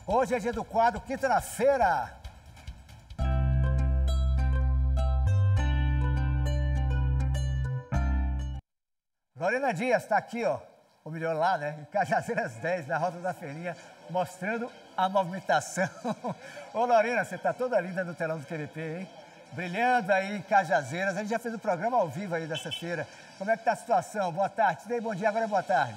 Hoje é dia do quadro Quinta na Feira. Lorena Dias está aqui, ó, ou melhor lá, né, em Cajazeiras 10, na Rota da Feirinha, mostrando a movimentação. Ô Lorena, você está toda linda no telão do QVP, hein? Brilhando aí em Cajazeiras. A gente já fez um programa ao vivo aí dessa feira. Como é que tá a situação? Boa tarde. Te dei bom dia, agora é boa tarde.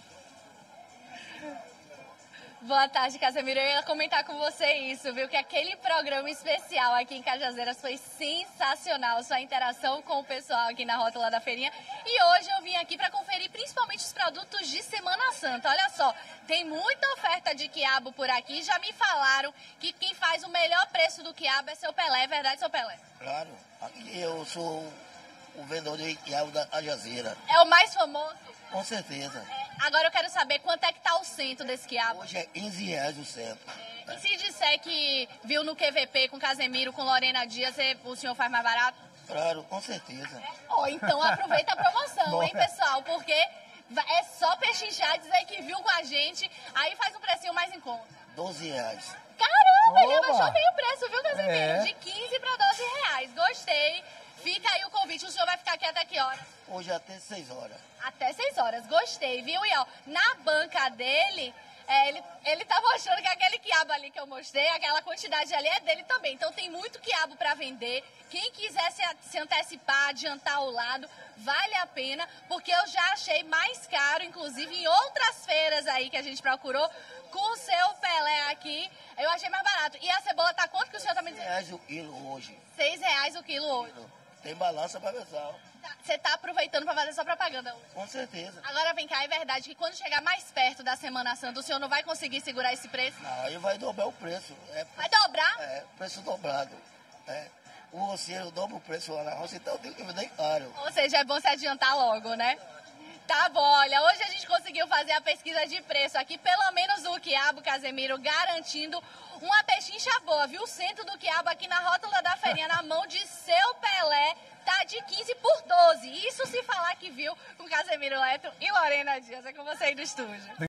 Boa tarde, Casemiro. Eu ia comentar com você isso, viu? Que aquele programa especial aqui em Cajazeiras foi sensacional. Sua interação com o pessoal aqui na Rótula da Feirinha. E hoje eu vim aqui para conferir principalmente os produtos de Semana Santa. Olha só, tem muita oferta de quiabo por aqui. Já me falaram que quem faz o melhor preço do quiabo é seu Pelé. É verdade, seu Pelé? Claro. Aqui eu sou o vendedor de quiabo da Cajazeira. É o mais famoso? Com certeza. Agora eu quero saber quanto é que tá o cento desse quiabo. Hoje é R$15 o cento. E se disser que viu no QVP com Casemiro, com Lorena Dias, o senhor faz mais barato? Claro, com certeza. Então aproveita a promoção, hein, pessoal? Porque é só pechinchar, dizer que viu com a gente, aí faz um precinho mais em conta. R$12. Caramba, ele Oba! abaixou bem o preço, viu, Casemiro? É. De 15 para 12 reais. Gostei. Fica aí o convite. O senhor vai ficar aqui até que hora? Hoje é até 6 horas. Até 6 horas. Gostei, viu? E ó, na banca dele, ele tá mostrando que aquele quiabo ali que eu mostrei, aquela quantidade ali é dele também. Então tem muito quiabo para vender. Quem quiser se antecipar, adiantar o lado, vale a pena, porque eu já achei mais caro, inclusive em outras feiras aí que a gente procurou, com o seu Pelé aqui, eu achei mais barato. E a cebola tá quanto que o senhor tá me dizendo? R$6 o quilo hoje. R$6 o quilo hoje. Tem balança para pessoal. Você tá aproveitando para fazer sua propaganda hoje? Com certeza. Agora vem cá, é verdade que quando chegar mais perto da Semana Santa, o senhor não vai conseguir segurar esse preço? Não, aí vai dobrar o preço. Vai dobrar? É, preço dobrado. É. O roceiro dobra o preço lá na roça, então tem que vender caro. Ou seja, é bom se adiantar logo, né? Tá bom, olha, hoje a gente conseguiu fazer a pesquisa de preço aqui, pelo menos do quiabo, Casemiro, garantindo uma pechincha boa, viu? O centro do quiabo aqui na Rótula da Feirinha, na mão de seu Pelé, tá de 15 por 12. Isso se falar que viu com Casemiro Leto e Lorena Dias. É com você aí do estúdio.